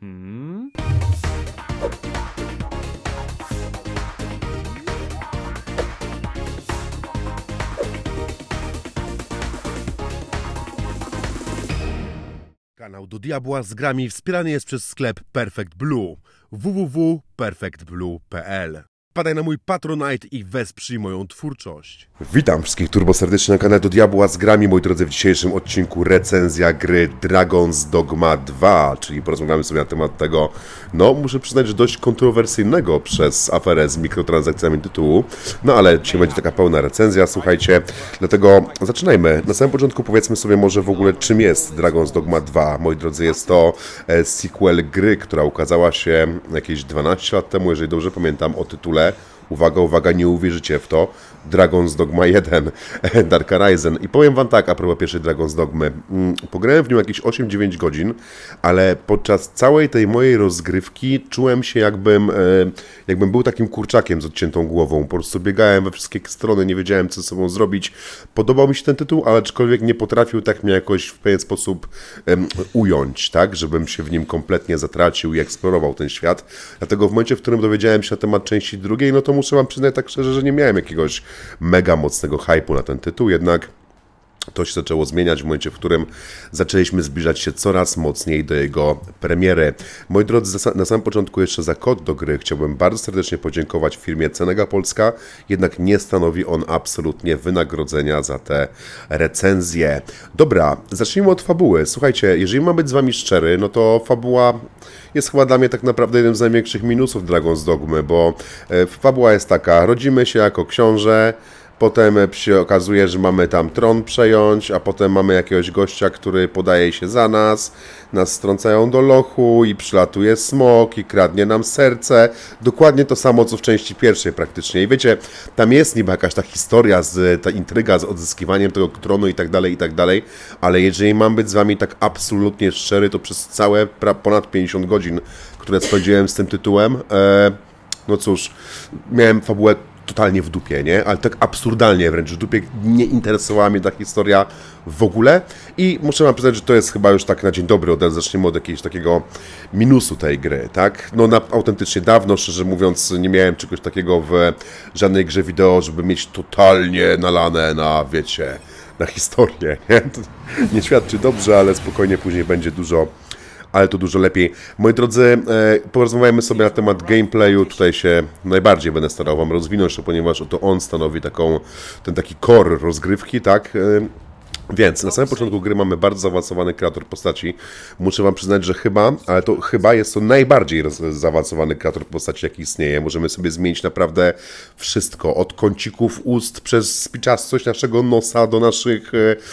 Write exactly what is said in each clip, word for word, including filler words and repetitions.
Hmm? Kanał Do Diabła z grami wspierany jest przez sklep Perfect Blue w w w kropka perfect blue kropka p l. Wpadaj na mój Patronite i wesprzyj moją twórczość. Witam wszystkich turbo serdecznie na kanale Do Diabła z grami, moi drodzy. W dzisiejszym odcinku recenzja gry Dragon's Dogma dwa, czyli porozmawiamy sobie na temat tego, no muszę przyznać, że dość kontrowersyjnego przez aferę z mikrotransakcjami tytułu. No ale dzisiaj będzie taka pełna recenzja, słuchajcie, dlatego zaczynajmy. Na samym początku powiedzmy sobie może w ogóle, czym jest Dragon's Dogma dwa. Moi drodzy, jest to e, sequel gry, która ukazała się jakieś dwanaście lat temu, jeżeli dobrze pamiętam, o tytule, uwaga, uwaga, nie uwierzycie w to, Dragon's Dogma jeden, Dark Arisen. I powiem wam tak, a propos pierwszej Dragon's Dogmy, pograłem w nią jakieś osiem dziewięć godzin, ale podczas całej tej mojej rozgrywki czułem się jakbym, jakbym był takim kurczakiem z odciętą głową. Po prostu biegałem we wszystkie strony, nie wiedziałem, co ze sobą zrobić. Podobał mi się ten tytuł, ale aczkolwiek nie potrafił tak mnie jakoś w pewien sposób um, ująć, tak, żebym się w nim kompletnie zatracił i eksplorował ten świat. Dlatego w momencie, w którym dowiedziałem się na temat części drugiej, no to muszę wam przyznać tak szczerze, że nie miałem jakiegoś mega mocnego hype'u na ten tytuł, jednak to się zaczęło zmieniać w momencie, w którym zaczęliśmy zbliżać się coraz mocniej do jego premiery. Moi drodzy, na samym początku jeszcze za kod do gry chciałbym bardzo serdecznie podziękować firmie Cenega Polska, jednak nie stanowi on absolutnie wynagrodzenia za te recenzje. Dobra, zacznijmy od fabuły. Słuchajcie, jeżeli mam być z wami szczery, no to fabuła jest chyba dla mnie tak naprawdę jednym z największych minusów Dragon's Dogmy, bo fabuła jest taka: rodzimy się jako książę, potem się okazuje, że mamy tam tron przejąć, a potem mamy jakiegoś gościa, który podaje się za nas, nas strącają do lochu i przylatuje smok i kradnie nam serce. Dokładnie to samo, co w części pierwszej praktycznie. I wiecie, tam jest niby jakaś ta historia, z, ta intryga z odzyskiwaniem tego tronu i tak dalej, i tak dalej, ale jeżeli mam być z wami tak absolutnie szczery, to przez całe ponad pięćdziesiąt godzin, które spędziłem z tym tytułem, e, no cóż, miałem fabułę totalnie w dupie, nie? Ale tak absurdalnie wręcz w dupie, nie interesowała mnie ta historia w ogóle i muszę wam przyznać, że to jest chyba już tak na dzień dobry, od razu zaczniemy od jakiegoś takiego minusu tej gry, tak? No na, autentycznie dawno, szczerze mówiąc, nie miałem czegoś takiego w żadnej grze wideo, żeby mieć totalnie nalane na, wiecie, na historię, nie? To nie świadczy dobrze, ale spokojnie później będzie dużo, ale to dużo lepiej. Moi drodzy, e, porozmawiajmy sobie na temat gameplayu. Tutaj się najbardziej będę starał wam rozwinąć, ponieważ to on stanowi taką, ten taki core rozgrywki, tak? E, Więc na samym początku gry mamy bardzo zaawansowany kreator postaci. Muszę wam przyznać, że chyba, ale to chyba jest to najbardziej zaawansowany kreator postaci, jaki istnieje. Możemy sobie zmienić naprawdę wszystko. Od kącików ust, przez spiczastość naszego nosa, do naszych,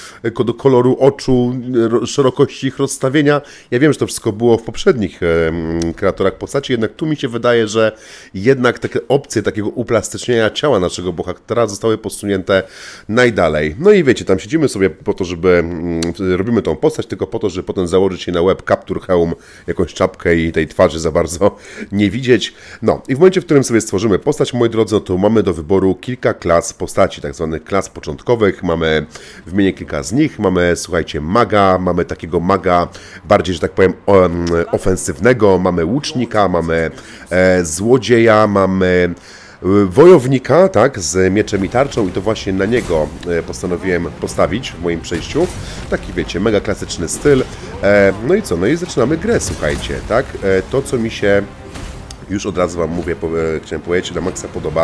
do koloru oczu, szerokości ich rozstawienia. Ja wiem, że to wszystko było w poprzednich kreatorach postaci, jednak tu mi się wydaje, że jednak takie opcje takiego uplastycznienia ciała naszego bohatera zostały posunięte najdalej. No i wiecie, tam siedzimy sobie po to, żeby mm, robimy tą postać, tylko po to, żeby potem założyć się na łeb kaptur, hełm, jakąś czapkę i tej twarzy za bardzo nie widzieć. No i w momencie, w którym sobie stworzymy postać, moi drodzy, no to mamy do wyboru kilka klas postaci, tak zwanych klas początkowych. Mamy, wymienię kilka z nich. Mamy, słuchajcie, maga, mamy takiego maga bardziej, że tak powiem, ofensywnego, mamy łucznika, mamy e, złodzieja, mamy wojownika, tak, z mieczem i tarczą, i to właśnie na niego postanowiłem postawić w moim przejściu. Taki, wiecie, mega klasyczny styl. No i co? No i zaczynamy grę, słuchajcie, tak? To, co mi się, już od razu wam mówię, chciałem powiedzieć, na maksa podoba,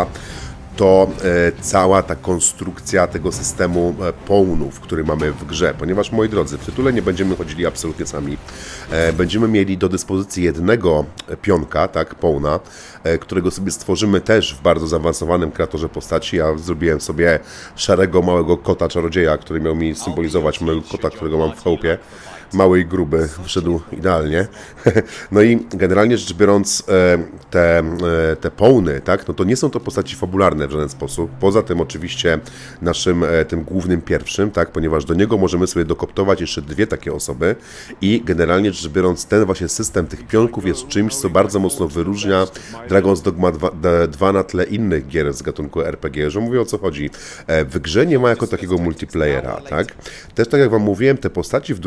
to e, cała ta konstrukcja tego systemu e, pawnów, który mamy w grze, ponieważ, moi drodzy, w tytule nie będziemy chodzili absolutnie sami. E, będziemy mieli do dyspozycji jednego pionka, tak, pawna, e, którego sobie stworzymy też w bardzo zaawansowanym kreatorze postaci. Ja zrobiłem sobie szarego, małego kota czarodzieja, który miał mi symbolizować mojego kota, którego mam w chałupie. Mały i gruby, wyszedł idealnie. No i generalnie rzecz biorąc, te, te pawny, tak, no to nie są to postaci fabularne w żaden sposób. Poza tym oczywiście naszym, tym głównym pierwszym, tak, ponieważ do niego możemy sobie dokoptować jeszcze dwie takie osoby i generalnie rzecz biorąc, ten właśnie system tych pionków jest czymś, co bardzo mocno wyróżnia Dragon's Dogma dwa na tle innych gier z gatunku R P G, że mówię, o co chodzi. W grze nie ma jako takiego multiplayera, tak. Też tak jak wam mówiłem, te postaci w drużynie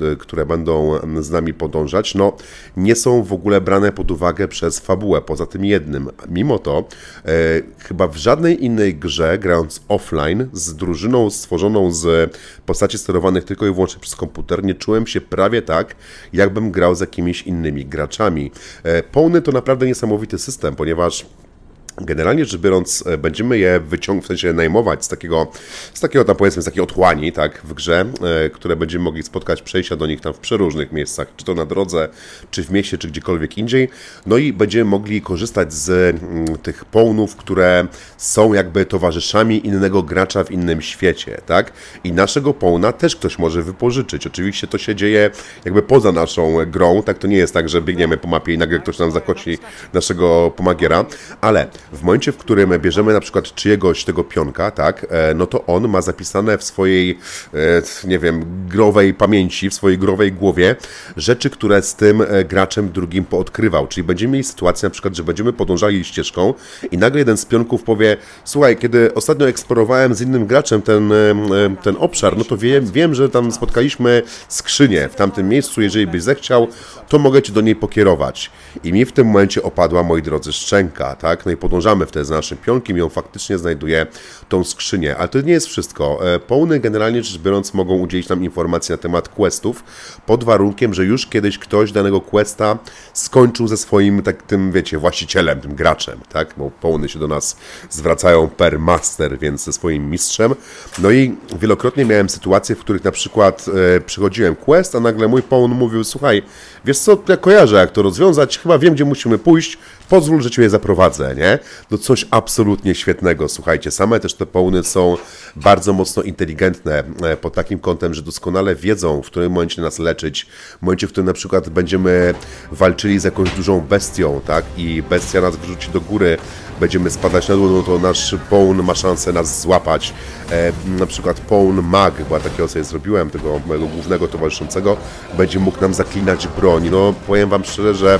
które będą z nami podążać, no nie są w ogóle brane pod uwagę przez fabułę, poza tym jednym. Mimo to e, chyba w żadnej innej grze, grając offline, z drużyną stworzoną z postaci sterowanych tylko i wyłącznie przez komputer, nie czułem się prawie tak, jakbym grał z jakimiś innymi graczami. E, Pony to naprawdę niesamowity system, ponieważ generalnie rzecz biorąc, będziemy je wyciągać, w sensie najmować z takiego, z takiego tam powiedzmy, z takiej otchłani, tak, w grze, e, które będziemy mogli spotkać, przejścia do nich tam w przeróżnych miejscach, czy to na drodze, czy w mieście, czy gdziekolwiek indziej. No i będziemy mogli korzystać z m, tych pawnów, które są jakby towarzyszami innego gracza w innym świecie, tak. I naszego pawna też ktoś może wypożyczyć. Oczywiście to się dzieje jakby poza naszą grą, tak, to nie jest tak, że biegniemy po mapie i nagle ktoś nam zakosi naszego pomagiera, ale w momencie, w którym bierzemy na przykład czyjegoś tego pionka, tak, no to on ma zapisane w swojej, nie wiem, growej pamięci, w swojej growej głowie rzeczy, które z tym graczem drugim poodkrywał. Czyli będziemy mieli sytuację na przykład, że będziemy podążali ścieżką i nagle jeden z pionków powie: słuchaj, kiedy ostatnio eksplorowałem z innym graczem ten, ten obszar, no to wiem, wiem, że tam spotkaliśmy skrzynię w tamtym miejscu, jeżeli byś zechciał, to mogę cię do niej pokierować. I mi w tym momencie opadła, moi drodzy, szczęka, tak, no i podążamy wtedy za naszym pionkiem i on faktycznie znajduje tą skrzynię. Ale to nie jest wszystko. Pawny generalnie rzecz biorąc mogą udzielić nam informacji na temat questów pod warunkiem, że już kiedyś ktoś danego questa skończył ze swoim, tak tym, wiecie, właścicielem, tym graczem, tak, bo pawny się do nas zwracają per master, więc ze swoim mistrzem. No i wielokrotnie miałem sytuacje, w których na przykład e, przychodziłem quest, a nagle mój pawn mówił: słuchaj, wiesz co, ja kojarzę, jak to rozwiązać, chyba wiem, gdzie musimy pójść, pozwól, że cię zaprowadzę, nie? No coś absolutnie świetnego, słuchajcie, same też te pawny są bardzo mocno inteligentne pod takim kątem, że doskonale wiedzą, w którym momencie nas leczyć, w momencie, w którym na przykład będziemy walczyli z jakąś dużą bestią, tak, i bestia nas wrzuci do góry, będziemy spadać na dół, no to nasz pawn ma szansę nas złapać. E, na przykład pawn mag, bo takiego sobie zrobiłem, tego mojego głównego towarzyszącego, będzie mógł nam zaklinać broń. No powiem wam szczerze, że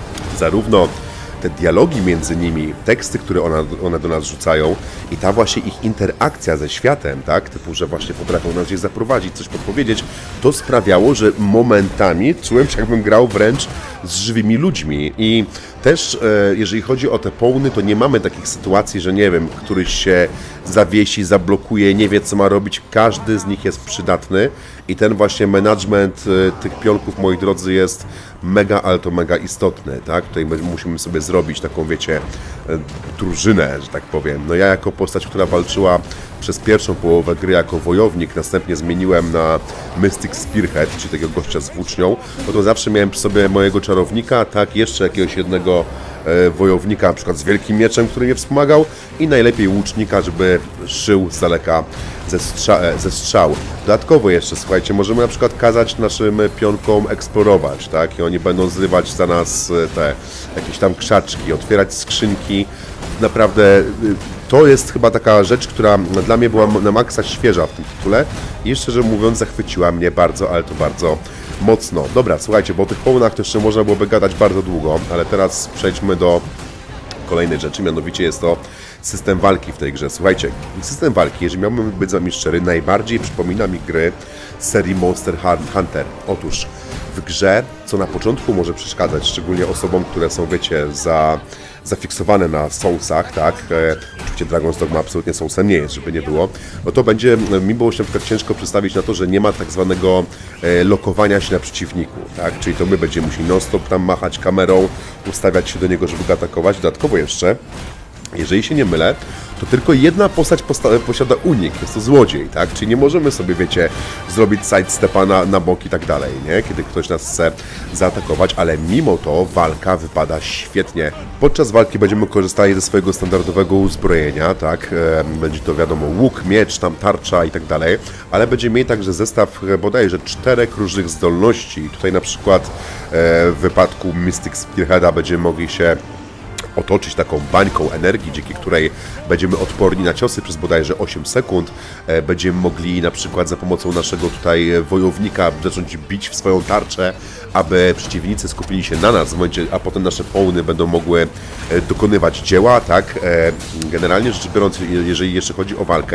zarówno te dialogi między nimi, teksty, które one, one do nas rzucają i ta właśnie ich interakcja ze światem, tak, typu, że właśnie potrafią nas gdzieś zaprowadzić, coś podpowiedzieć, to sprawiało, że momentami czułem się, jakbym grał wręcz z żywymi ludźmi. I też, e, jeżeli chodzi o te pawny, to nie mamy takich sytuacji, że nie wiem, któryś się zawiesi, zablokuje, nie wie, co ma robić. Każdy z nich jest przydatny i ten właśnie management e, tych pionków, moi drodzy, jest mega, ale to mega istotny, tak? Tutaj musimy sobie zrobić taką, wiecie, e, drużynę, że tak powiem. No ja jako postać, która walczyła przez pierwszą połowę gry jako wojownik, następnie zmieniłem na Mystic Spearhead, czyli takiego gościa z włócznią, no to zawsze miałem przy sobie mojego czarownika, tak, jeszcze jakiegoś jednego e, wojownika, na przykład z wielkim mieczem, który mnie wspomagał, i najlepiej łucznika, żeby szył z daleka ze, strza ze strzał. Dodatkowo jeszcze, słuchajcie, możemy na przykład kazać naszym pionkom eksplorować, tak, i oni będą zrywać za nas te jakieś tam krzaczki, otwierać skrzynki. Naprawdę to jest chyba taka rzecz, która dla mnie była na maksa świeża w tym tytule i szczerze mówiąc zachwyciła mnie bardzo, ale to bardzo mocno. Dobra, słuchajcie, bo o tych pawnach to jeszcze można byłoby gadać bardzo długo, ale teraz przejdźmy do kolejnej rzeczy, mianowicie jest to system walki w tej grze. Słuchajcie, system walki, jeżeli miałbym być z wami szczery, najbardziej przypomina mi gry serii Monster Hunter. Otóż w grze, co na początku może przeszkadzać, szczególnie osobom, które są, wiecie, za, zafiksowane na Soulsach, tak, e, oczywiście Dragon's Dogma absolutnie Soulsem nie jest, żeby nie było, no to będzie mi było się na przykład ciężko przedstawić na to, że nie ma tak zwanego e, lokowania się na przeciwniku, tak, czyli to my będziemy musieli non-stop tam machać kamerą, ustawiać się do niego, żeby go atakować. Dodatkowo jeszcze, jeżeli się nie mylę, to tylko jedna postać posiada unik, jest to złodziej, tak? Czyli nie możemy sobie, wiecie, zrobić sidestepa na, na bok i tak dalej, nie? Kiedy ktoś nas chce zaatakować, ale mimo to walka wypada świetnie. Podczas walki będziemy korzystali ze swojego standardowego uzbrojenia, tak? Będzie to, wiadomo, łuk, miecz, tam tarcza i tak dalej, ale będziemy mieli także zestaw bodajże czterech różnych zdolności. Tutaj na przykład w wypadku Mystic Spearheada będziemy mogli się otoczyć taką bańką energii, dzięki której będziemy odporni na ciosy przez bodajże osiem sekund. Będziemy mogli na przykład za pomocą naszego tutaj wojownika zacząć bić w swoją tarczę, aby przeciwnicy skupili się na nas w momencie, a potem nasze pawny będą mogły dokonywać dzieła, tak? Generalnie rzecz biorąc, jeżeli jeszcze chodzi o walkę,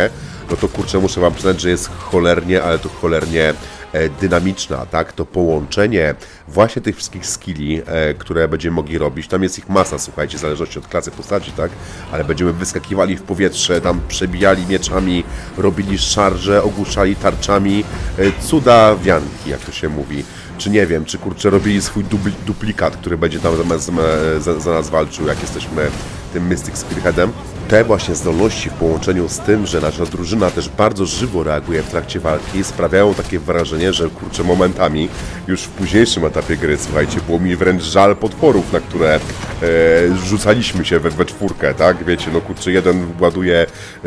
no to kurczę, muszę wam przyznać, że jest cholernie, ale to cholernie e, dynamiczna, tak? To połączenie właśnie tych wszystkich skilli, e, które będziemy mogli robić, tam jest ich masa, słuchajcie, w zależności od klasy postaci, tak? Ale będziemy wyskakiwali w powietrze, tam przebijali mieczami, robili szarże, ogłuszali tarczami, e, cuda wianki, jak to się mówi. Czy nie wiem, czy kurczę robili swój dubli, duplikat, który będzie tam zamiast, za, za nas walczył, jak jesteśmy tym Mystic Spearheadem. Te właśnie zdolności w połączeniu z tym, że nasza drużyna też bardzo żywo reaguje w trakcie walki, sprawiają takie wrażenie, że kurczę momentami już w późniejszym etapie gry, słuchajcie, było mi wręcz żal potworów, na które e, rzucaliśmy się we, we czwórkę, tak? Wiecie, no kurczę, jeden ładuje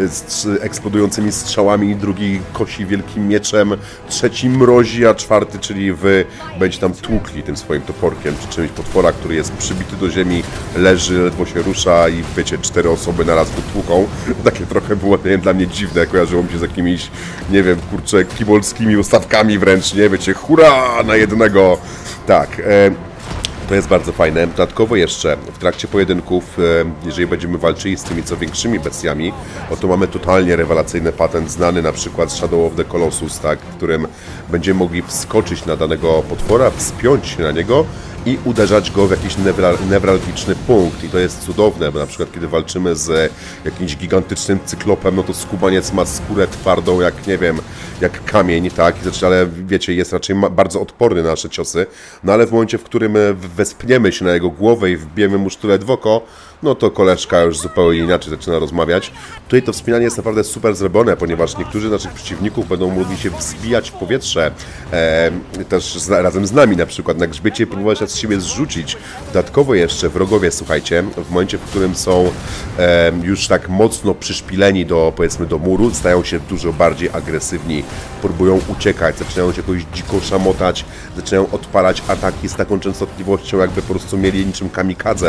z eksplodującymi strzałami, drugi kosi wielkim mieczem, trzeci mrozi, a czwarty, czyli wy, będzie tam tłukli tym swoim toporkiem, czy czymś potwora, który jest przybity do ziemi, leży, ledwo się rusza i wiecie, cztery osoby na raz go tłuką. Takie trochę było, nie wiem, dla mnie dziwne, kojarzyło mi się z jakimiś, nie wiem, kurczę, kibolskimi ustawkami wręcz, nie wiecie, hurra na jednego. Tak, e, to jest bardzo fajne. Dodatkowo jeszcze w trakcie pojedynków, e, jeżeli będziemy walczyli z tymi co większymi bestiami, oto mamy totalnie rewelacyjny patent znany na przykład z Shadow of the Colossus, tak, w którym będziemy mogli wskoczyć na danego potwora, wspiąć się na niego i uderzać go w jakiś newralgiczny punkt. I to jest cudowne, bo na przykład kiedy walczymy z jakimś gigantycznym cyklopem, no to skubaniec ma skórę twardą jak, nie wiem, jak kamień, tak? Znaczy, ale wiecie, jest raczej bardzo odporny na nasze ciosy. No ale w momencie, w którym wespniemy się na jego głowę i wbijemy mu sztylet w oko, no to koleżka już zupełnie inaczej zaczyna rozmawiać. Tutaj to wspinanie jest naprawdę super zrobione, ponieważ niektórzy z naszych przeciwników będą mogli się wzbijać w powietrze, e, też z, razem z nami na przykład na grzbiecie i próbować nas z siebie zrzucić. Dodatkowo jeszcze wrogowie, słuchajcie, w momencie, w którym są e, już tak mocno przyszpileni do, powiedzmy, do muru, stają się dużo bardziej agresywni, próbują uciekać, zaczynają się jakoś dziko szamotać, zaczynają odpalać ataki z taką częstotliwością, jakby po prostu mieli niczym kamikadze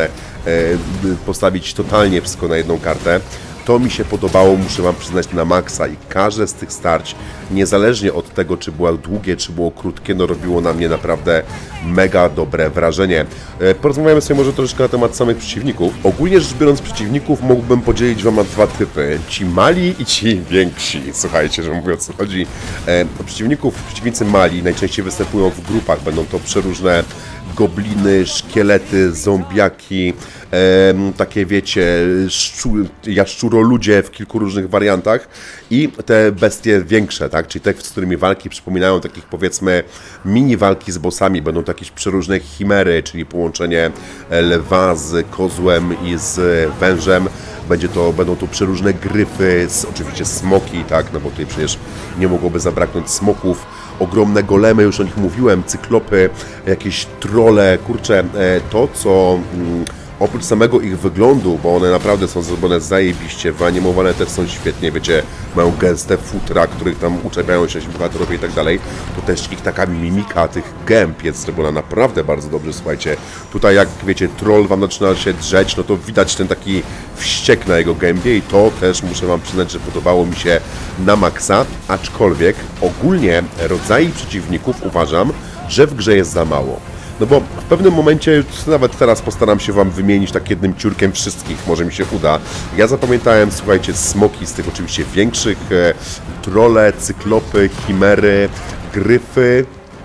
e, postawić totalnie wszystko na jedną kartę. To mi się podobało, muszę wam przyznać, na maksa i każde z tych starć, niezależnie od tego, czy było długie, czy było krótkie, no robiło na mnie naprawdę mega dobre wrażenie. Porozmawiamy sobie może troszeczkę na temat samych przeciwników. Ogólnie rzecz biorąc, przeciwników mógłbym podzielić wam na dwa typy. Ci mali i ci więksi. Słuchajcie, że mówię, o co chodzi. E, przeciwników, przeciwnicy mali najczęściej występują w grupach, będą to przeróżne gobliny, szkielety, zombiaki, e, takie wiecie, szczu, jaszczuroludzie w kilku różnych wariantach i te bestie większe, tak, czyli te, z którymi walki przypominają takich, powiedzmy, mini walki z bossami, będą to jakieś przeróżne chimery, czyli połączenie lwa z kozłem i z wężem. Będzie to, będą to przeróżne gryfy, z, oczywiście smoki, tak, no bo tutaj przecież nie mogłoby zabraknąć smoków. Ogromne golemy, już o nich mówiłem, cyklopy, jakieś trolle, kurczę, to co mm, oprócz samego ich wyglądu, bo one naprawdę są zrobione zajebiście, wyanimowane też są świetnie, wiecie, mają gęste futra, których tam uczepiają się bohaterowie i tak dalej, to też ich taka mimika tych gęb jest zrobiona naprawdę bardzo dobrze, słuchajcie. Tutaj jak wiecie, troll wam zaczyna się drzeć, no to widać ten taki wściek na jego gębie i to też muszę wam przyznać, że podobało mi się na maksa, aczkolwiek ogólnie rodzaje przeciwników uważam, że w grze jest za mało. No bo w pewnym momencie, nawet teraz postaram się wam wymienić tak jednym ciurkiem wszystkich, może mi się uda. Ja zapamiętałem, słuchajcie, smoki z tych oczywiście większych, e, trolle, cyklopy, chimery, gryfy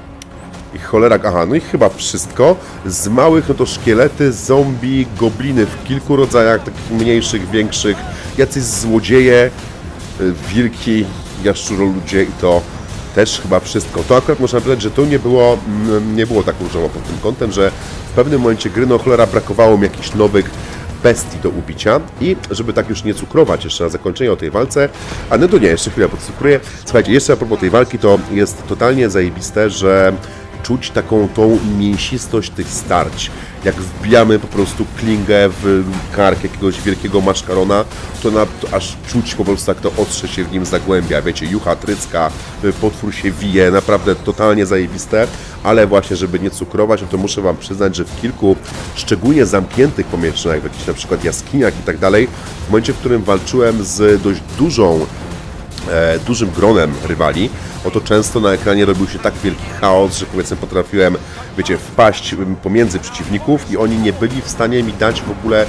i cholera, aha, no i chyba wszystko. Z małych, no to szkielety, zombie, gobliny w kilku rodzajach, takich mniejszych, większych, jacyś złodzieje, e, wilki, jaszczuroludzie i to też chyba wszystko. To akurat można powiedzieć, że to nie było, nie było tak różowo pod tym kątem, że w pewnym momencie gry, no cholera, brakowało mi jakichś nowych bestii do ubicia i żeby tak już nie cukrować jeszcze na zakończenie o tej walce, a no to nie, jeszcze chwilę podcukruję. Słuchajcie, jeszcze a propos tej walki, to jest totalnie zajebiste, że czuć taką tą mięsistość tych starć. Jak wbijamy po prostu klingę w kark jakiegoś wielkiego maszkarona, to, na, to aż czuć po prostu, jak to ostrze się w nim zagłębia. Wiecie, jucha, trycka, potwór się wije, naprawdę totalnie zajebiste, ale właśnie, żeby nie cukrować, no to muszę wam przyznać, że w kilku szczególnie zamkniętych pomieszczeniach, w jakichś na przykład jaskiniach i tak dalej, w momencie, w którym walczyłem z dość dużą E, dużym gronem rywali, oto często na ekranie robił się tak wielki chaos, że powiedzmy potrafiłem, wiecie, wpaść pomiędzy przeciwników i oni nie byli w stanie mi dać w ogóle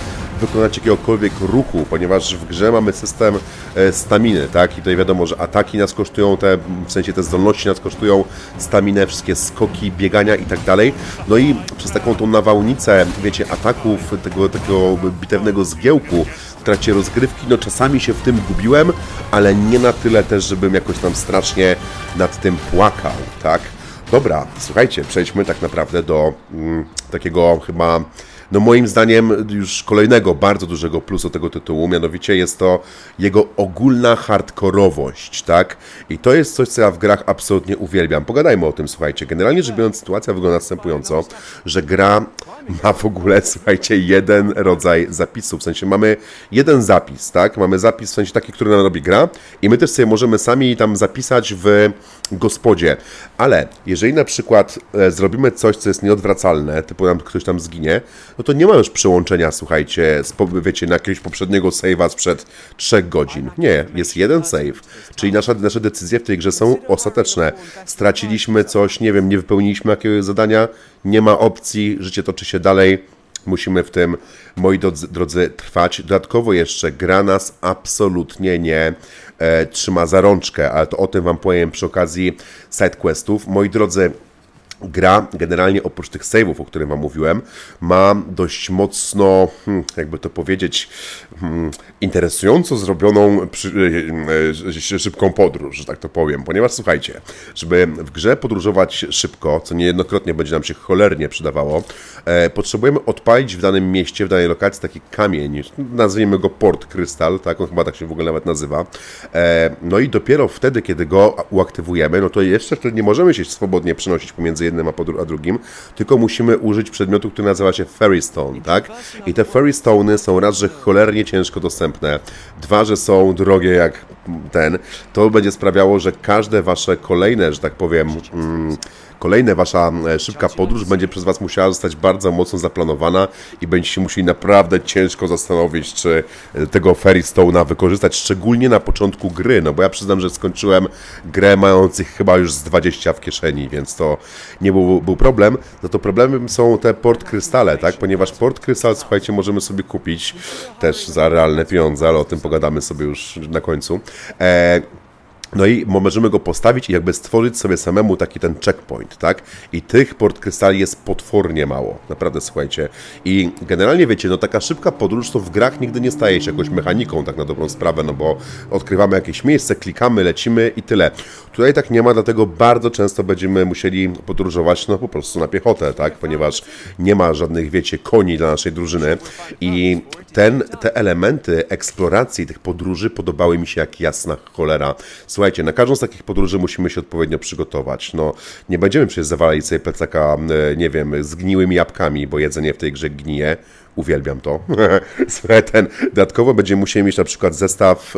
wykonać jakiegokolwiek ruchu, ponieważ w grze mamy system e, staminy, tak? I tutaj wiadomo, że ataki nas kosztują, te, w sensie te zdolności nas kosztują staminę, wszystkie skoki, biegania i tak dalej. No i przez taką tą nawałnicę, wiecie, ataków, tego takiego bitewnego zgiełku w trakcie rozgrywki, no czasami się w tym gubiłem, ale nie na tyle też, żebym jakoś tam strasznie nad tym płakał, tak? Dobra, słuchajcie, przejdźmy tak naprawdę do mm, takiego chyba, no moim zdaniem już kolejnego bardzo dużego plusu tego tytułu, mianowicie jest to jego ogólna hardkorowość, tak? I to jest coś, co ja w grach absolutnie uwielbiam. Pogadajmy o tym, słuchajcie. Generalnie rzecz biorąc, sytuacja wygląda następująco, że gra ma w ogóle, słuchajcie, jeden rodzaj zapisu, w sensie mamy jeden zapis, tak? Mamy zapis w sensie taki, który nam robi gra i my też sobie możemy sami tam zapisać w gospodzie, ale jeżeli na przykład e, zrobimy coś, co jest nieodwracalne, typu nam ktoś tam zginie, no to nie ma już przełączenia, słuchajcie, z, wiecie, na jakiegoś poprzedniego save'a sprzed trzech godzin. Nie, jest jeden save, czyli nasza, nasze decyzje w tej grze są ostateczne. Straciliśmy coś, nie wiem, nie wypełniliśmy jakiegoś zadania, nie ma opcji, życie toczy się dalej. Musimy w tym, moi drodzy, drodzy, trwać. Dodatkowo jeszcze gra nas absolutnie nie e, trzyma za rączkę, ale to o tym wam powiem przy okazji sidequestów. Moi drodzy, gra generalnie oprócz tych save'ów, o których wam mówiłem, ma dość mocno, hmm, jakby to powiedzieć, hmm, interesująco zrobioną przy, e, szybką podróż, że tak to powiem. Ponieważ słuchajcie, żeby w grze podróżować szybko, co niejednokrotnie będzie nam się cholernie przydawało, e, potrzebujemy odpalić w danym mieście, w danej lokacji taki kamień, nazwijmy go Port Krystal, tak, on chyba tak się w ogóle nawet nazywa. E, no i dopiero wtedy, kiedy go uaktywujemy, no to jeszcze wtedy nie możemy się swobodnie przenosić pomiędzy jednym a, a drugim, tylko musimy użyć przedmiotu, który nazywa się Fairy Stone, tak? I te Fairy Stone'y są raz, że cholernie ciężko dostępne, dwa, że są drogie jak ten. To będzie sprawiało, że każde wasze kolejne, że tak powiem, mm, kolejna wasza szybka podróż będzie przez was musiała zostać bardzo mocno zaplanowana i będziecie musieli naprawdę ciężko zastanowić, czy tego Fairy Stone'a wykorzystać, szczególnie na początku gry, no bo ja przyznam, że skończyłem grę mając ich chyba już z dwadzieścia w kieszeni, więc to nie był, był problem. No to problemem są te Port Krystale, tak, ponieważ Port Krystal, słuchajcie, możemy sobie kupić też za realne pieniądze, ale o tym pogadamy sobie już na końcu. E No i możemy go postawić i jakby stworzyć sobie samemu taki ten checkpoint, tak? I tych port krystali jest potwornie mało, naprawdę, słuchajcie. I generalnie, wiecie, no taka szybka podróż to w grach nigdy nie staje się jakąś mechaniką, tak na dobrą sprawę, no bo odkrywamy jakieś miejsce, klikamy, lecimy i tyle. Tutaj tak nie ma, dlatego bardzo często będziemy musieli podróżować, no po prostu na piechotę, tak? Ponieważ nie ma żadnych, wiecie, koni dla naszej drużyny i ten, te elementy eksploracji tych podróży podobały mi się jak jasna cholera. Słuchajcie, na każdą z takich podróży musimy się odpowiednio przygotować. No, nie będziemy przecież zawalać sobie plecaka, nie wiem, zgniłymi jabłkami, bo jedzenie w tej grze gnije. Uwielbiam to. Słuchaj, ten, dodatkowo będziemy musieli mieć na przykład zestaw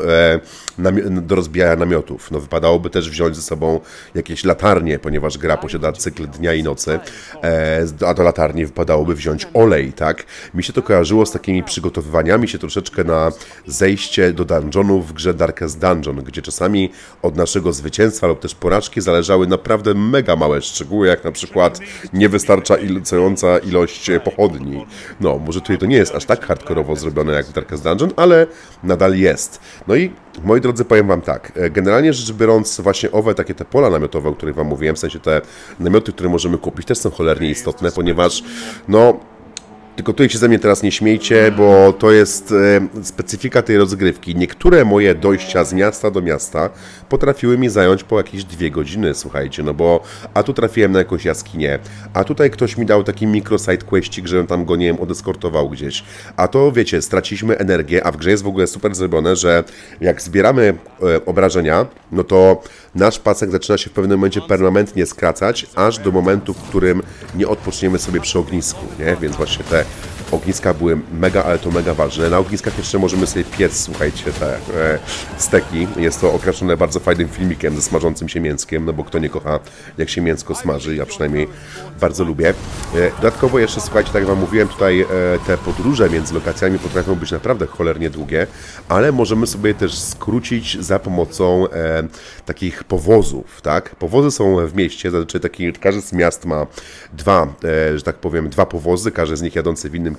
e, do rozbijania namiotów. No, wypadałoby też wziąć ze sobą jakieś latarnie, ponieważ gra posiada cykl dnia i nocy, e, a do latarni wypadałoby wziąć olej, tak? Mi się to kojarzyło z takimi przygotowywaniami się troszeczkę na zejście do dungeonu w grze Darkest Dungeon, gdzie czasami od naszego zwycięstwa lub też porażki zależały naprawdę mega małe szczegóły, jak na przykład niewystarczająca ilość pochodni. No, może tutaj to nie jest aż tak hardkorowo zrobione jak w Darkest Dungeon, ale nadal jest. No i moi drodzy, powiem wam tak, generalnie rzecz biorąc właśnie owe takie te pola namiotowe, o których wam mówiłem, w sensie te namioty, które możemy kupić, też są cholernie istotne, ponieważ no tylko tutaj się ze mnie teraz nie śmiejcie, bo to jest e, specyfika tej rozgrywki. Niektóre moje dojścia z miasta do miasta potrafiły mi zająć po jakieś dwie godziny, słuchajcie, no bo a tu trafiłem na jakąś jaskinię, a tutaj ktoś mi dał taki mikro side questik, żebym tam go, nie wiem, odeskortował gdzieś. A to, wiecie, straciliśmy energię, a w grze jest w ogóle super zrobione, że jak zbieramy e, obrażenia, no to nasz pasek zaczyna się w pewnym momencie permanentnie skracać, aż do momentu, w którym nie odpoczniemy sobie przy ognisku, nie? Więc właśnie te ogniska były mega, ale to mega ważne. Na ogniskach jeszcze możemy sobie piec, słuchajcie, te e, steki. Jest to okraszone bardzo fajnym filmikiem ze smażącym się mięskiem, no bo kto nie kocha, jak się mięsko smaży, ja przynajmniej bardzo lubię. E, dodatkowo jeszcze, słuchajcie, tak jak wam mówiłem, tutaj e, te podróże między lokacjami potrafią być naprawdę cholernie długie, ale możemy sobie też skrócić za pomocą e, takich powozów, tak? Powozy są w mieście, zazwyczaj taki, każdy z miast ma dwa, e, że tak powiem, dwa powozy, każdy z nich jadący w innym kierunku.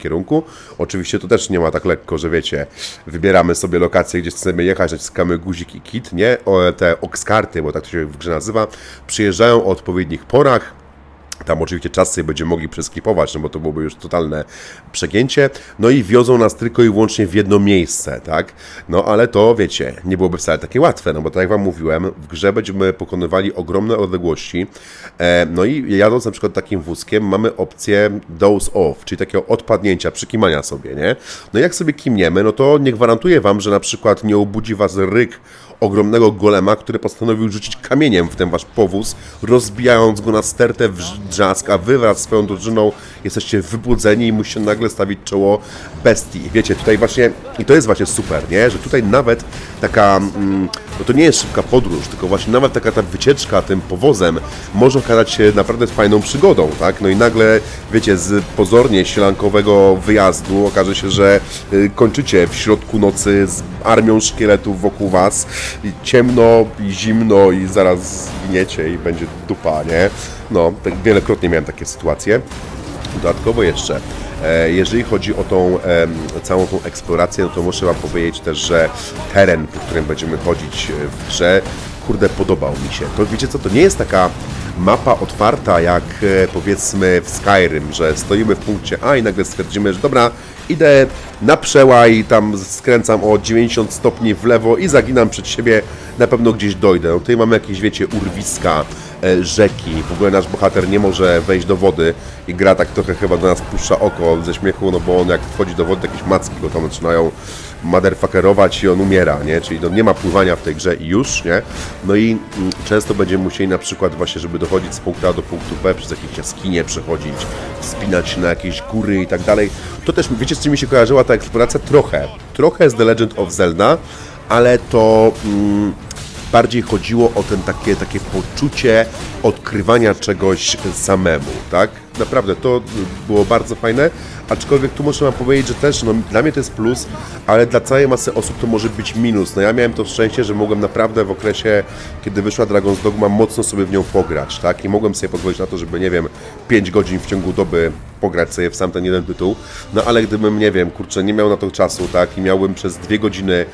kierunku. Oczywiście to też nie ma tak lekko, że wiecie, wybieramy sobie lokację, gdzie chcemy jechać, naciskamy guzik i kit, nie? O, te oxkarty, bo tak to się w grze nazywa, przyjeżdżają o odpowiednich porach. Tam oczywiście czas sobie będziemy mogli przeskipować, no bo to byłoby już totalne przegięcie. No i wiozą nas tylko i wyłącznie w jedno miejsce, tak? No ale to, wiecie, nie byłoby wcale takie łatwe, no bo tak jak wam mówiłem, w grze będziemy pokonywali ogromne odległości. E, no i jadąc na przykład takim wózkiem, mamy opcję doze off, czyli takiego odpadnięcia, przykimania sobie, nie? No i jak sobie kimniemy, no to nie gwarantuję wam, że na przykład nie obudzi was ryk ogromnego golema, który postanowił rzucić kamieniem w ten wasz powóz, rozbijając go na stertę w drzask, a wy wraz z swoją drużyną jesteście wybudzeni i musicie nagle stawić czoło bestii. I wiecie, tutaj właśnie, i to jest właśnie super, nie? Że tutaj nawet taka, mm, no to nie jest szybka podróż, tylko właśnie nawet taka ta wycieczka tym powozem może okazać się naprawdę fajną przygodą, tak? No i nagle, wiecie, z pozornie sielankowego wyjazdu okaże się, że y, kończycie w środku nocy z armią szkieletów wokół was, i ciemno, i zimno, i zaraz zginiecie i będzie dupa, nie? No, tak wielokrotnie miałem takie sytuacje. Dodatkowo jeszcze, e, jeżeli chodzi o tą e, całą tą eksplorację, no to muszę wam powiedzieć też, że teren, po którym będziemy chodzić w grze, kurde, podobał mi się. To wiecie co, to nie jest taka mapa otwarta jak e, powiedzmy w Skyrim, że stoimy w punkcie A i nagle stwierdzimy, że dobra, idę na przełaj, tam skręcam o dziewięćdziesiąt stopni w lewo i zaginam przed siebie, na pewno gdzieś dojdę. No tutaj mamy jakieś, wiecie, urwiska, e, rzeki, w ogóle nasz bohater nie może wejść do wody i gra tak trochę chyba do nas puszcza oko ze śmiechu, no bo on jak wchodzi do wody, jakieś macki go tam zaczynają motherfuckerować i on umiera, nie? Czyli no, nie ma pływania w tej grze i już, nie? No i mm, często będziemy musieli na przykład właśnie, żeby dochodzić z punktu A do punktu B, przez jakieś jaskinie przechodzić, wspinać się na jakieś góry i tak dalej. To też, wiecie, z czym mi się kojarzyła ta eksploracja? Trochę. Trochę z The Legend of Zelda, ale to mm, bardziej chodziło o ten takie, takie poczucie odkrywania czegoś samemu, tak? Naprawdę, to było bardzo fajne, aczkolwiek tu muszę wam powiedzieć, że też, no dla mnie to jest plus, ale dla całej masy osób to może być minus. No ja miałem to szczęście, że mogłem naprawdę w okresie, kiedy wyszła Dragon's Dogma, mocno sobie w nią pograć, tak? I mogłem sobie pozwolić na to, żeby, nie wiem, pięć godzin w ciągu doby pograć sobie w sam ten jeden tytuł, no ale gdybym, nie wiem, kurczę, nie miał na to czasu, tak? I miałbym przez dwie godziny e,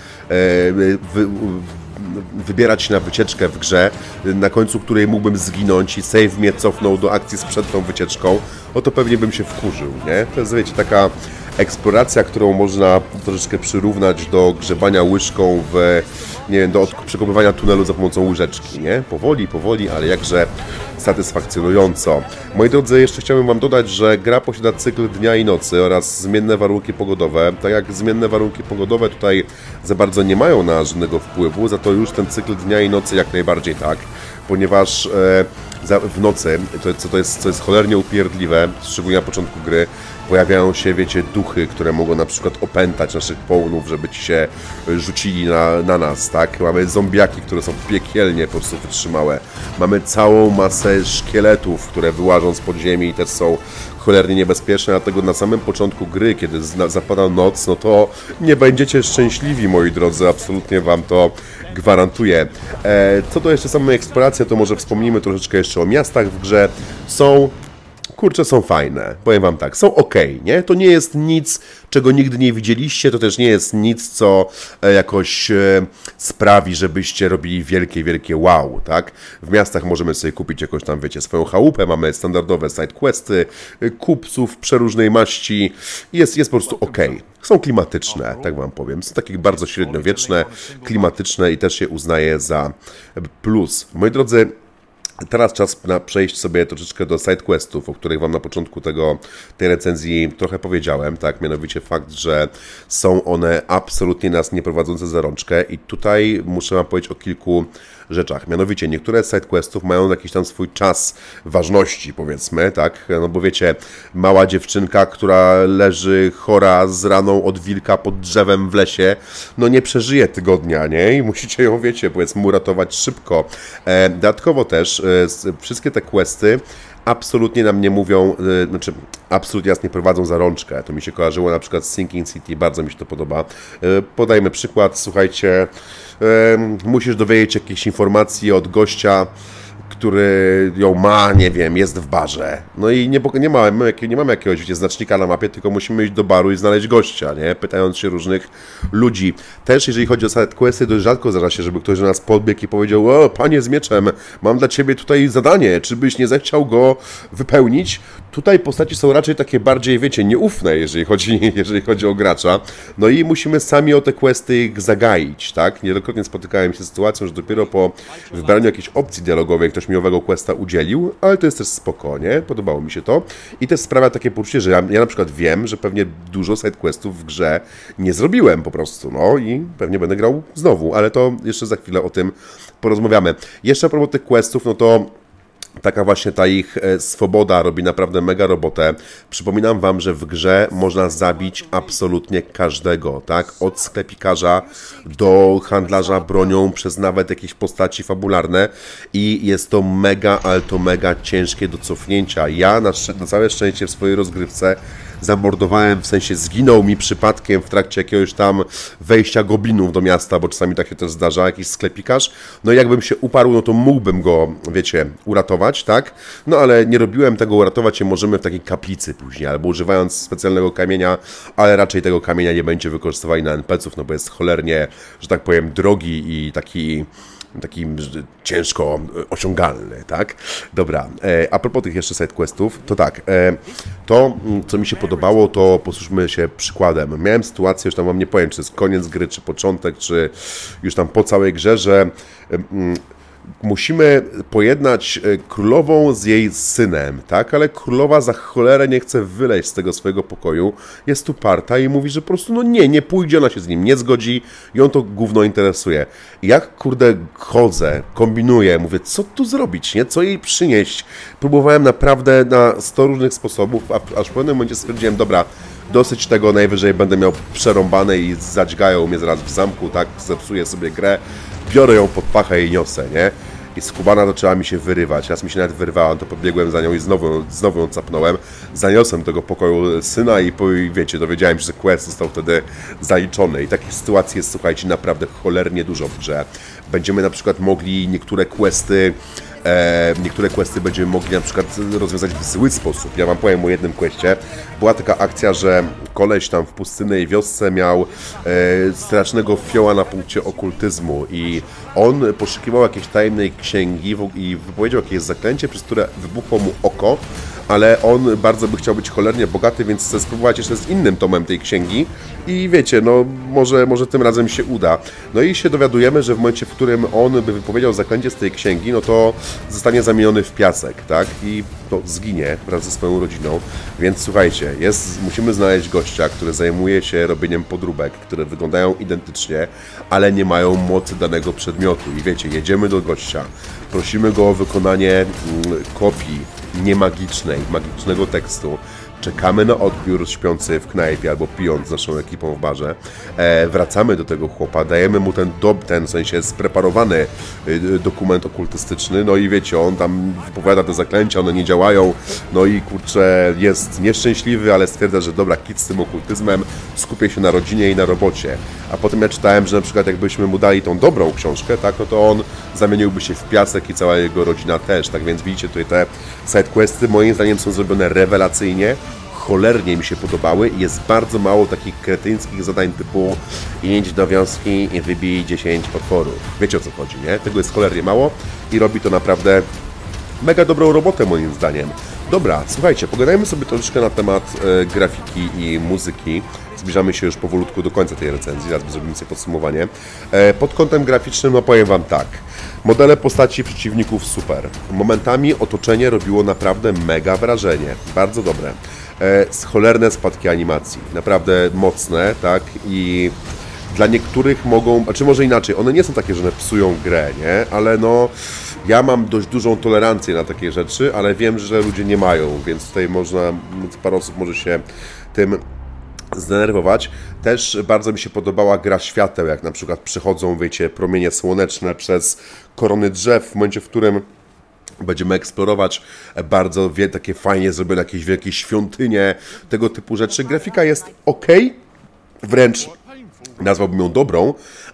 wy, wybierać się na wycieczkę w grze, na końcu której mógłbym zginąć i save mnie cofnął do akcji sprzed tą wycieczką, no to pewnie bym się wkurzył, nie? To jest, wiecie, taka eksploracja, którą można troszeczkę przyrównać do grzebania łyżką w, nie wiem, do przekopywania tunelu za pomocą łyżeczki, nie? Powoli, powoli, ale jakże satysfakcjonująco. Moi drodzy, jeszcze chciałbym wam dodać, że gra posiada cykl dnia i nocy oraz zmienne warunki pogodowe. Tak jak zmienne warunki pogodowe tutaj za bardzo nie mają na żadnego wpływu, za to już ten cykl dnia i nocy jak najbardziej tak, ponieważ e, za, w nocy, to, co, to jest, co jest cholernie upierdliwe, szczególnie na początku gry, pojawiają się, wiecie, duchy, które mogą na przykład opętać naszych połnów, żeby ci się rzucili na, na nas, tak? Mamy zombiaki, które są piekielnie po prostu wytrzymałe. Mamy całą masę szkieletów, które wyłażą z podziemi i też są cholernie niebezpieczne, dlatego na samym początku gry, kiedy zapada noc, no to nie będziecie szczęśliwi, moi drodzy, absolutnie wam to gwarantuję. E, co do jeszcze samej eksploracji, to może wspomnimy troszeczkę jeszcze o miastach w grze. Są kurczę, są fajne. Powiem wam tak, są ok, nie? To nie jest nic, czego nigdy nie widzieliście, to też nie jest nic, co e, jakoś e, sprawi, żebyście robili wielkie, wielkie wow, tak? W miastach możemy sobie kupić jakąś tam, wiecie, swoją chałupę, mamy standardowe sidequesty, kupców przeróżnej maści, jest, jest po prostu ok. Są klimatyczne, tak wam powiem. Są takie bardzo średniowieczne, klimatyczne i też się uznaje za plus. Moi drodzy, teraz czas na przejść sobie troszeczkę do sidequestów, o których wam na początku tego, tej recenzji trochę powiedziałem, tak, mianowicie fakt, że są one absolutnie nas nie prowadzące za rączkę i tutaj muszę wam powiedzieć o kilku rzeczach. Mianowicie niektóre z sidequestów mają jakiś tam swój czas ważności, powiedzmy, tak, no bo wiecie, mała dziewczynka, która leży chora z raną od wilka pod drzewem w lesie, no nie przeżyje tygodnia, nie? I musicie ją, wiecie, powiedzmy, uratować szybko. E, dodatkowo też e, wszystkie te questy absolutnie nam nie mówią, yy, znaczy absolutnie nas nie prowadzą za rączkę. To mi się kojarzyło na przykład z Sinking City, bardzo mi się to podoba. Yy, podajmy przykład, słuchajcie, yy, musisz dowiedzieć jakiejś informacji od gościa, który ją ma, nie wiem, jest w barze. No i nie, nie, ma, nie mamy jakiegoś wiecie, znacznika na mapie, tylko musimy iść do baru i znaleźć gościa, nie? Pytając się różnych ludzi. Też jeżeli chodzi o side questy, dość rzadko zdarza się, żeby ktoś do nas podbiegł i powiedział: o, panie z mieczem, mam dla ciebie tutaj zadanie, czy byś nie zechciał go wypełnić? Tutaj postaci są raczej takie bardziej, wiecie, nieufne, jeżeli chodzi, jeżeli chodzi o gracza. No i musimy sami o te questy ich zagaić, tak? Niejednokrotnie spotykałem się z sytuacją, że dopiero po wybraniu jakiejś opcji dialogowej ktoś mi owego questa udzielił, ale to jest też spoko, nie? Podobało mi się to. I też sprawia takie poczucie, że ja, ja na przykład wiem, że pewnie dużo side questów w grze nie zrobiłem po prostu, no i pewnie będę grał znowu, ale to jeszcze za chwilę o tym porozmawiamy. Jeszcze a propos tych questów, no to taka właśnie ta ich swoboda robi naprawdę mega robotę. Przypominam wam, że w grze można zabić absolutnie każdego, tak? Od sklepikarza do handlarza bronią, przez nawet jakieś postaci fabularne i jest to mega, ale to mega ciężkie do cofnięcia. Ja na, na całe szczęście w swojej rozgrywce zamordowałem, w sensie zginął mi przypadkiem w trakcie jakiegoś tam wejścia goblinów do miasta, bo czasami tak się też zdarza, jakiś sklepikarz. No i jakbym się uparł, no to mógłbym go, wiecie, uratować, tak? No ale nie robiłem tego, uratować się możemy w takiej kaplicy później, albo używając specjalnego kamienia, ale raczej tego kamienia nie będzie wykorzystywali na en pe ce ów, no bo jest cholernie, że tak powiem, drogi i taki... taki ciężko osiągalny, tak? Dobra, e, a propos tych jeszcze sidequestów, to tak, e, to co mi się podobało, to posłuchajmy się przykładem. Miałem sytuację, już tam wam nie powiem, czy jest koniec gry, czy początek, czy już tam po całej grze, że e, musimy pojednać królową z jej synem, tak? Ale królowa za cholerę nie chce wyleźć z tego swojego pokoju, jest uparta i mówi, że po prostu no nie, nie pójdzie, ona się z nim nie zgodzi, ją to gówno interesuje. Jak, kurde, chodzę, kombinuję, mówię, co tu zrobić, nie? Co jej przynieść? Próbowałem naprawdę na sto różnych sposobów, a aż w pewnym momencie stwierdziłem, dobra, dosyć tego, najwyżej będę miał przerąbane i zadźgają mnie zaraz w zamku, tak? Zepsuję sobie grę, biorę ją pod pachę i niosę, nie? I skubana zaczęła mi się wyrywać. Raz mi się nawet wyrwała, to podbiegłem za nią i znowu, znowu ją capnąłem. Zaniosłem do tego pokoju syna i, i wiecie, dowiedziałem się, że quest został wtedy zaliczony. I takich sytuacji jest, słuchajcie, naprawdę cholernie dużo w grze. Będziemy na przykład mogli niektóre questy E, niektóre questy będziemy mogli na przykład rozwiązać w zły sposób. Ja wam powiem o jednym questie. Była taka akcja, że koleś tam w pustynnej wiosce miał e, strasznego fioła na punkcie okultyzmu i on poszukiwał jakiejś tajemnej księgi i wypowiedział jakieś zaklęcie, przez które wybuchło mu oko, ale on bardzo by chciał być cholernie bogaty, więc chce spróbować jeszcze z innym tomem tej księgi i wiecie, no może, może tym razem się uda. No i się dowiadujemy, że w momencie, w którym on by wypowiedział zaklęcie z tej księgi, no to zostanie zamieniony w piasek, tak? I to zginie wraz ze swoją rodziną. Więc słuchajcie, jest, musimy znaleźć gościa, który zajmuje się robieniem podróbek, które wyglądają identycznie, ale nie mają mocy danego przedmiotu. I wiecie, jedziemy do gościa, prosimy go o wykonanie mm, kopii niemagicznej, magicznego tekstu. Czekamy na odbiór śpiący w knajpie albo pijąc z naszą ekipą w barze. E, wracamy do tego chłopa, dajemy mu ten, do, ten w sensie spreparowany y, dokument okultystyczny, no i wiecie, on tam wypowiada te zaklęcia, one nie działają, no i kurczę, jest nieszczęśliwy, ale stwierdza, że dobra, kit z tym okultyzmem, skupię się na rodzinie i na robocie. A potem ja czytałem, że na przykład jakbyśmy mu dali tą dobrą książkę, tak, no to on zamieniłby się w piasek i cała jego rodzina też, tak więc widzicie, tutaj te sidequesty moim zdaniem są zrobione rewelacyjnie. Cholernie mi się podobały i jest bardzo mało takich kretyńskich zadań typu idź do wioski i wybij dziesięć potworów. Wiecie o co chodzi, nie? Tego jest cholernie mało i robi to naprawdę mega dobrą robotę moim zdaniem. Dobra, słuchajcie, pogadajmy sobie troszeczkę na temat e, grafiki i muzyki. Zbliżamy się już powolutku do końca tej recenzji, zaraz zrobimy sobie podsumowanie. E, pod kątem graficznym, no powiem wam tak. Modele postaci przeciwników super. Momentami otoczenie robiło naprawdę mega wrażenie. Bardzo dobre. E, cholerne spadki animacji. Naprawdę mocne, tak? I dla niektórych mogą, a czy może inaczej, one nie są takie, że one psują grę, nie? Ale no, ja mam dość dużą tolerancję na takie rzeczy, ale wiem, że ludzie nie mają, więc tutaj można, parę osób może się tym zdenerwować. Też bardzo mi się podobała gra świateł, jak na przykład przechodzą, wiecie, promienie słoneczne przez korony drzew, w momencie, w którym będziemy eksplorować bardzo wie, takie fajnie zrobione jakieś wielkie świątynie, tego typu rzeczy. Grafika jest ok, wręcz nazwałbym ją dobrą,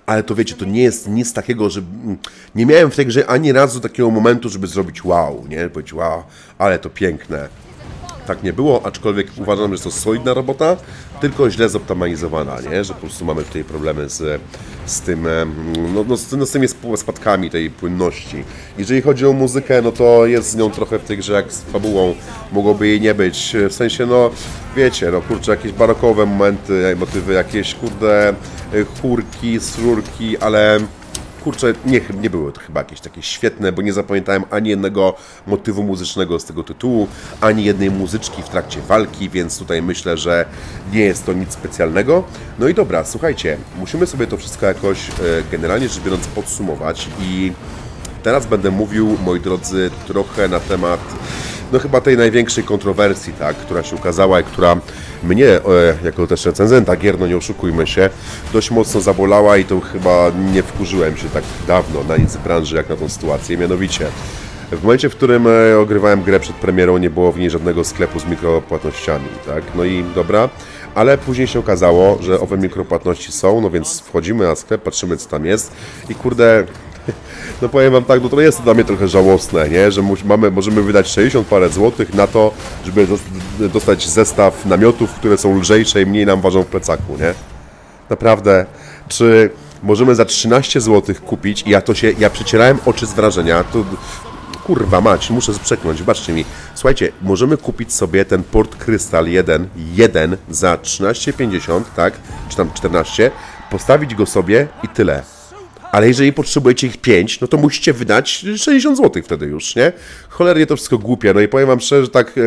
ale to wiecie, to nie jest nic takiego, że nie miałem w tej grze ani razu takiego momentu, żeby zrobić wow, nie? Powiedzieć wow, ale to piękne. Tak nie było, aczkolwiek uważam, że jest to solidna robota, tylko źle zoptymalizowana, nie? Że po prostu mamy tutaj problemy z, z tym, no, no, z, no, z tymi spadkami tej płynności. Jeżeli chodzi o muzykę, no to jest z nią trochę w tej grze jak z fabułą, mogłoby jej nie być, w sensie, no, wiecie, no kurczę, jakieś barokowe momenty, motywy, jakieś, kurde, chórki, srurki, ale... Kurczę, nie, nie były to chyba jakieś takie świetne, bo nie zapamiętałem ani jednego motywu muzycznego z tego tytułu, ani jednej muzyczki w trakcie walki, więc tutaj myślę, że nie jest to nic specjalnego. No i dobra, słuchajcie, musimy sobie to wszystko jakoś generalnie rzecz biorąc podsumować i teraz będę mówił, moi drodzy, trochę na temat no chyba tej największej kontrowersji, tak, która się ukazała i która mnie, e, jako też recenzenta gier, no nie oszukujmy się, dość mocno zabolała i to chyba nie wkurzyłem się tak dawno na nic w branży jak na tą sytuację, mianowicie w momencie, w którym e, ogrywałem grę przed premierą, nie było w niej żadnego sklepu z mikropłatnościami, tak, no i dobra, ale później się okazało, że owe mikropłatności są, no więc wchodzimy na sklep, patrzymy co tam jest i kurde... No powiem wam tak, no to jest to dla mnie trochę żałosne, nie? Że mamy, możemy wydać sześćdziesiąt parę złotych na to, żeby dostać zestaw namiotów, które są lżejsze i mniej nam ważą w plecaku, nie? Naprawdę, czy możemy za trzynaście złotych kupić i ja to się, ja przecierałem oczy z wrażenia, to kurwa mać, muszę przeknąć, wybaczcie mi. Słuchajcie, możemy kupić sobie ten Port Crystal jeden, jeden za trzynaście pięćdziesiąt, tak? Czy tam czternaście, postawić go sobie i tyle. Ale jeżeli potrzebujecie ich pięć, no to musicie wydać sześćdziesiąt złotych wtedy już, nie? Cholernie to wszystko głupie, no i powiem wam szczerze, tak... E,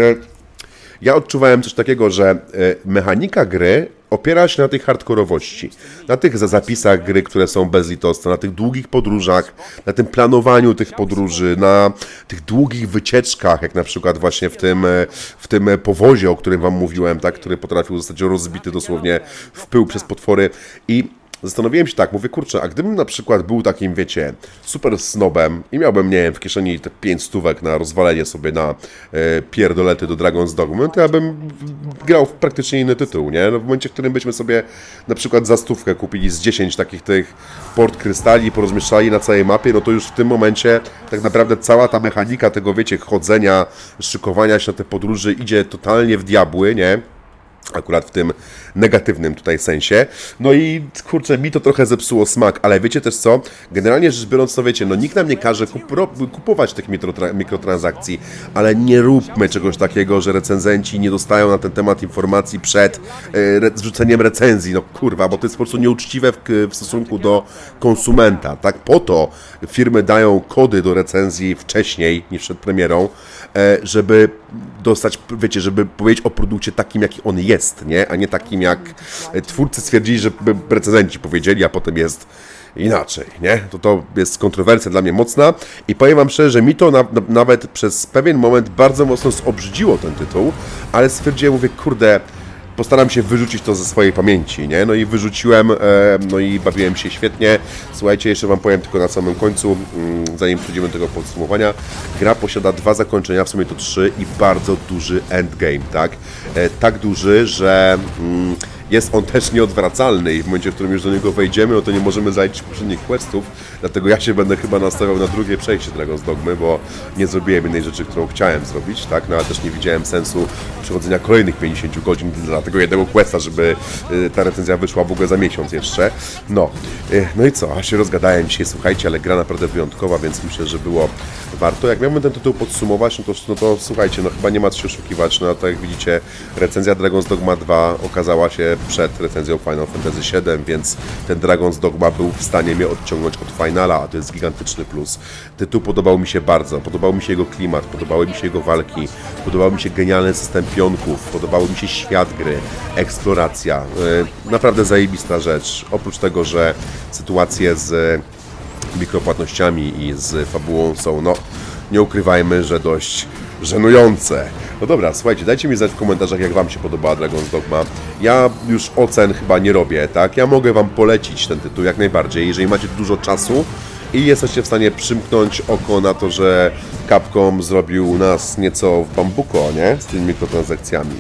ja odczuwałem coś takiego, że e, mechanika gry opiera się na tej hardkorowości, na tych zapisach gry, które są bezlitosne, na tych długich podróżach, na tym planowaniu tych podróży, na tych długich wycieczkach, jak na przykład właśnie w tym, w tym powozie, o którym wam mówiłem, tak, który potrafił zostać rozbity dosłownie w pył przez potwory i zastanowiłem się tak, mówię, kurczę, a gdybym na przykład był takim, wiecie, super snobem i miałbym, nie wiem, w kieszeni te pięć stówek na rozwalenie sobie na e, pierdolety do Dragon's Dogma, to ja bym grał w praktycznie inny tytuł, nie? No w momencie, w którym byśmy sobie na przykład za stówkę kupili z dziesięć takich tych port krystali i porozmieszczali na całej mapie, no to już w tym momencie tak naprawdę cała ta mechanika tego, wiecie, chodzenia, szykowania się na te podróże idzie totalnie w diabły, nie? Akurat w tym negatywnym tutaj sensie. No i kurczę, mi to trochę zepsuło smak, ale wiecie też co? Generalnie rzecz biorąc, to wiecie, no nikt nam nie każe kupować tych mikrotransakcji, ale nie róbmy czegoś takiego, że recenzenci nie dostają na ten temat informacji przed e, zrzuceniem recenzji. No kurwa, bo to jest po prostu nieuczciwe w, w stosunku do konsumenta, tak? Po to firmy dają kody do recenzji wcześniej niż przed premierą, e, żeby dostać, wiecie, żeby powiedzieć o produkcie takim, jaki on jest, nie? A nie takim, jak twórcy stwierdzili, że recenzenci powiedzieli, a potem jest inaczej, nie? To to jest kontrowersja dla mnie mocna i powiem wam szczerze, że mi to na, na, nawet przez pewien moment bardzo mocno zobrzydziło ten tytuł, ale stwierdziłem, mówię, kurde, postaram się wyrzucić to ze swojej pamięci, nie? No i wyrzuciłem, e, no i bawiłem się świetnie. Słuchajcie, jeszcze wam powiem tylko na samym końcu, mm, zanim przejdziemy do tego podsumowania. Gra posiada dwa zakończenia, w sumie to trzy i bardzo duży endgame, tak? E, tak duży, że... Mm, jest on też nieodwracalny i w momencie, w którym już do niego wejdziemy, no to nie możemy zaliczyć poprzednich questów, dlatego ja się będę chyba nastawiał na drugie przejście Dragon's Dogmy, bo nie zrobiłem jednej rzeczy, którą chciałem zrobić, tak, no ale też nie widziałem sensu przechodzenia kolejnych pięćdziesięciu godzin dla tego jednego questa, żeby y, ta recenzja wyszła w ogóle za miesiąc jeszcze. No, y, no i co, a się rozgadałem dzisiaj, słuchajcie, ale gra naprawdę wyjątkowa, więc myślę, że było warto. Jak miałbym ten tytuł podsumować, no to, no to słuchajcie, no chyba nie ma co się oszukiwać, no tak jak widzicie, recenzja Dragon's Dogma dwa okazała się przed recenzją Final Fantasy siedem, więc ten Dragon's Dogma był w stanie mnie odciągnąć od finala, a to jest gigantyczny plus. Tytuł podobał mi się bardzo, podobał mi się jego klimat, podobały mi się jego walki, podobał mi się genialny system pionków, podobał mi się świat gry, eksploracja. Yy, naprawdę zajebista rzecz. Oprócz tego, że sytuacje z mikropłatnościami i z fabułą są, no, nie ukrywajmy, że dość żenujące. No dobra, słuchajcie, dajcie mi znać w komentarzach, jak wam się podobała Dragon's Dogma. Ja już ocen chyba nie robię, tak? Ja mogę wam polecić ten tytuł jak najbardziej, jeżeli macie dużo czasu i jesteście w stanie przymknąć oko na to, że Capcom zrobił nas nieco w bambuko, nie? Z tymi mikrotransakcjami.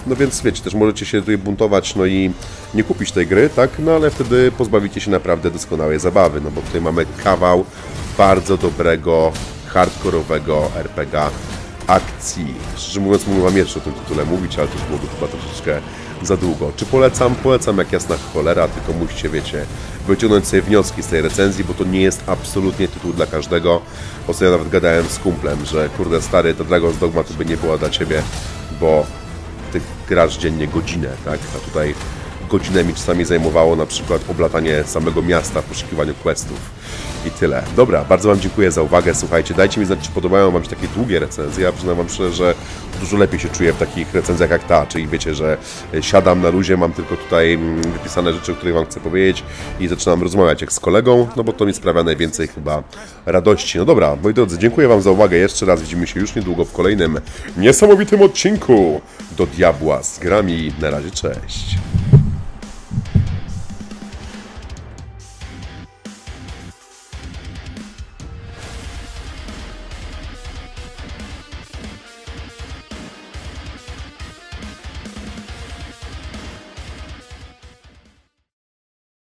no więc wiecie, też możecie się tutaj buntować, no i nie kupić tej gry, tak, no ale wtedy pozbawicie się naprawdę doskonałej zabawy, no bo tutaj mamy kawał bardzo dobrego, hardkorowego er pe gie akcji. Szczerze mówiąc, mógłbym wam jeszcze o tym tytule mówić, ale to byłoby chyba troszeczkę za długo. Czy polecam? Polecam jak jasna cholera, tylko musicie, wiecie, wyciągnąć sobie wnioski z tej recenzji, bo to nie jest absolutnie tytuł dla każdego. Ostatnio nawet gadałem z kumplem, że kurde stary, ta Dragon's Dogma to by nie była dla ciebie, bo ty grasz dziennie godzinę, tak? A tutaj godzinę mi czasami zajmowało na przykład oblatanie samego miasta w poszukiwaniu questów. I tyle. Dobra, bardzo wam dziękuję za uwagę. Słuchajcie, dajcie mi znać, czy podobają wam się takie długie recenzje. Ja przyznam wam szczerze, że dużo lepiej się czuję w takich recenzjach jak ta, czyli wiecie, że siadam na luzie, mam tylko tutaj wypisane rzeczy, o których wam chcę powiedzieć i zaczynam rozmawiać jak z kolegą, no bo to mi sprawia najwięcej chyba radości. No dobra, moi drodzy, dziękuję wam za uwagę jeszcze raz. Widzimy się już niedługo w kolejnym niesamowitym odcinku do diabła z grami. Na razie, cześć.